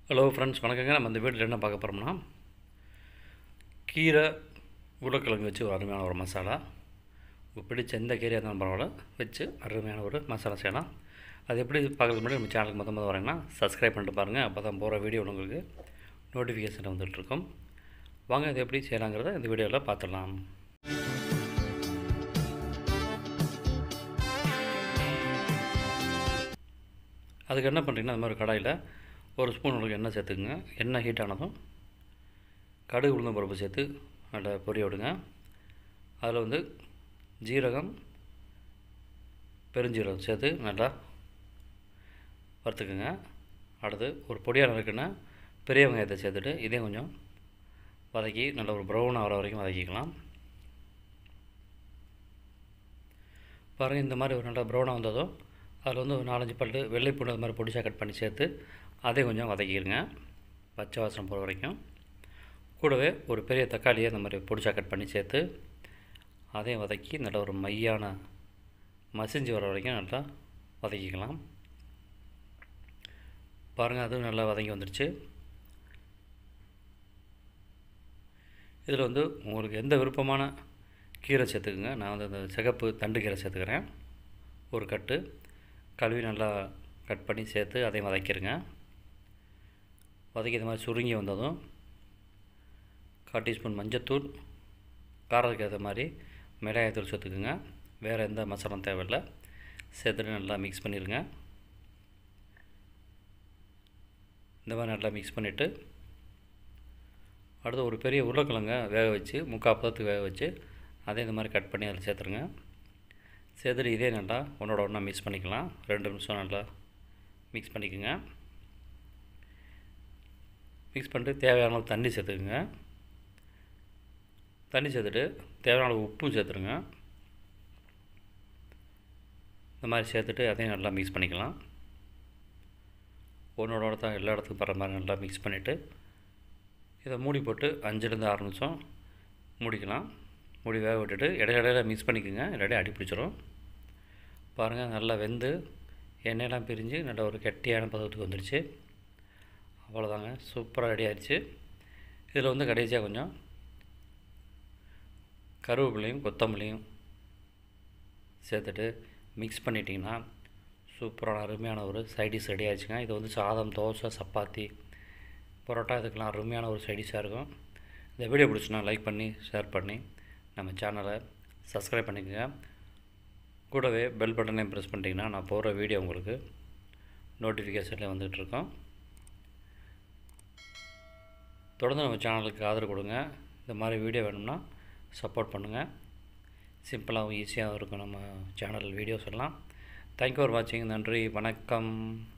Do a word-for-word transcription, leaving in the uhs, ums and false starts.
Hello friends, வணக்கங்க. நம்ம இந்த வீட்டில் என்ன பார்க்க போகிறோம்னா, கீரை உருளைக்கிழங்கு வச்சு ஒரு அருமையான ஒரு மசாலா. உங்களுக்கு பிடிச்ச எந்த கீரையாக இருந்தாலும் பரவாயில்ல, வச்சு அருமையான ஒரு மசாலா செய்யலாம். அது எப்படி பார்க்குறதுக்கு முன்னாடி நம்ம சேனலுக்கு மொத்தம் மொதல் வரீங்கன்னா சப்ஸ்கிரைப் பண்ணிட்டு பாருங்கள். அப்போ தான் போகிற வீடியோ உங்களுக்கு நோட்டிஃபிகேஷன் வந்துட்டுருக்கும். வாங்க இது எப்படி செய்யலாங்கிறத இந்த வீடியோவில் பார்த்துடலாம். அதுக்கு என்ன பண்ணுறீங்கன்னா, அந்த மாதிரி கடாயில் ஒரு ஸ்பூன் உங்களுக்கு எண்ணெய் சேர்த்துக்குங்க. எண்ணெய் ஹீட் ஆனதும் கடுகு உளுந்தம் பருப்பு சேர்த்து நல்லா பொரிய விடுங்க. அதில் வந்து ஜீரகம், பெருஞ்சீரகம் சேர்த்து நல்லா வறுத்துக்குங்க. அடுத்து ஒரு பொடியாக நறுக்குன்னா பெரிய வெங்காயத்தை சேர்த்துட்டு இதே கொஞ்சம் வதக்கி நல்லா ஒரு ப்ரௌன் ஆகிற வரைக்கும் வதக்கிக்கலாம். பாருங்கள், இந்த மாதிரி ஒரு நல்லா ப்ரௌனாக வந்ததும் அதில் வந்து ஒரு நாலஞ்சு பல்லு வெள்ளை பூண்டு அது மாதிரி பொடிசாக கட் பண்ணி சேர்த்து அதே கொஞ்சம் வதக்கிடுங்க, பச்சை வாசனை போகிற வரைக்கும். கூடவே ஒரு பெரிய தக்காளியை அந்த மாதிரி பொடிசாக கட் பண்ணி சேர்த்து அதையும் வதக்கி நல்லா ஒரு மையான மசிஞ்சு வர வரைக்கும் நல்லா வதக்கிக்கலாம். பாருங்கள், அதுவும் நல்லா வதங்கி வந்துடுச்சு. இதில் வந்து உங்களுக்கு எந்த விருப்பமான கீரை சேர்த்துக்குங்க. நான் வந்து அந்த சிகப்பு தண்டு கீரை சேர்த்துக்கிறேன். ஒரு கட்டு கழுவி நல்லா கட் பண்ணி சேர்த்து அதையும் வதக்கிடுங்க. வதக்கி இந்த மாதிரி சுருங்கி வந்ததும் கால் டீஸ்பூன் மஞ்சத்தூள், காரத்துக்கு ஏற்ற மாதிரி மிளகாய்த்தூள் சேர்த்துக்குங்க. வேறு எந்த மசாலாவும் தேவையில்லை. சேர்த்துட்டு நல்லா மிக்ஸ் பண்ணிடுங்க. இந்த மாதிரி நல்லா மிக்ஸ் பண்ணிவிட்டு அடுத்து ஒரு பெரிய உருளைக்கிழங்க வேக வச்சு முக்கால் பதத்துக்கு வேக வச்சு அதே இந்த மாதிரி கட் பண்ணி அதில் சேர்த்துருங்க. சேர்த்துட்டு இதே நல்லா ஒன்றோட ஒன்றா மிக்ஸ் பண்ணிக்கலாம். ரெண்டு நிமிஷம் நல்லா மிக்ஸ் பண்ணிக்கோங்க. மிக்ஸ் பண்ணிட்டு தேவையான அளவு தண்ணி சேர்த்துக்குங்க. தண்ணி சேர்த்துட்டு தேவையான அளவு உப்பும் சேர்த்துருங்க. இந்த மாதிரி சேர்த்துட்டு அதையும் நல்லா மிக்ஸ் பண்ணிக்கலாம். ஒன்றோட தான் எல்லா இடத்துக்கும் படுற மாதிரி நல்லா மிக்ஸ் பண்ணிவிட்டு இதை மூடி போட்டு அஞ்சுலேருந்து ஆறு நிமிஷம் மூடிக்கலாம். மூடி வேக விட்டுட்டு இடையிடையில மிக்ஸ் பண்ணிக்கோங்க, இடையில அடி பிடிச்சிரும். பாருங்கள், நல்லா வெந்து எண்ணெயெல்லாம் பிரிஞ்சு நல்ல ஒரு கெட்டியான பதத்துக்கு வந்துடுச்சு. அவ்வளோதாங்க, சூப்பராக ரெடி ஆகிடுச்சு. இதில் வந்து கடைசியாக கொஞ்சம் கருவேப்பிலையும் கொத்தமல்லியும் சேர்த்துட்டு மிக்ஸ் பண்ணிட்டிங்கன்னா சூப்பரான அருமையான ஒரு சைடிஷ் ரெடி ஆகிடுச்சுங்க. இது வந்து சாதம், தோசை, சப்பாத்தி, பரோட்டா இதுக்கெல்லாம் அருமையான ஒரு சைடிஷாக இருக்கும். இந்த வீடியோ பிடிச்சுன்னா லைக் பண்ணி ஷேர் பண்ணி நம்ம சேனலை சப்ஸ்கிரைப் பண்ணிக்கோங்க. கூடவே பெல் பட்டனையும் ப்ரெஸ் பண்ணிட்டீங்கன்னா நான் போகிற வீடியோ உங்களுக்கு நோட்டிஃபிகேஷனில் வந்துகிட்ருக்கோம். தொடர்ந்து நம்ம சேனலுக்கு ஆதரவு கொடுங்க. இந்த மாதிரி வீடியோ வேணும்னா சப்போர்ட் பண்ணுங்கள். சிம்பிளாகவும் ஈஸியாகவும் இருக்கும் நம்ம சேனல் வீடியோஸ் எல்லாம். தேங்க்யூ ஃபார் வாட்சிங். நன்றி, வணக்கம்.